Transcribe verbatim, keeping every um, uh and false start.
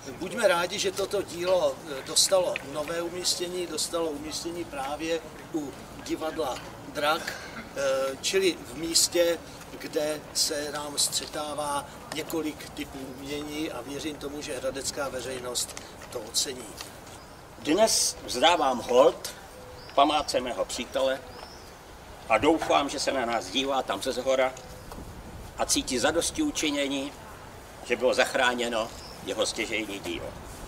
buďme rádi, že toto dílo dostalo nové umístění, dostalo umístění právě u divadla Drak, čili v místě, kde se nám střetává několik typů umění a věřím tomu, že hradecká veřejnost to ocení. Dnes vzdávám hold památce mého přítele a doufám, že se na nás dívá tam ze zhora a cítí zadostiučinění, že bylo zachráněno jeho stěžejní dílo.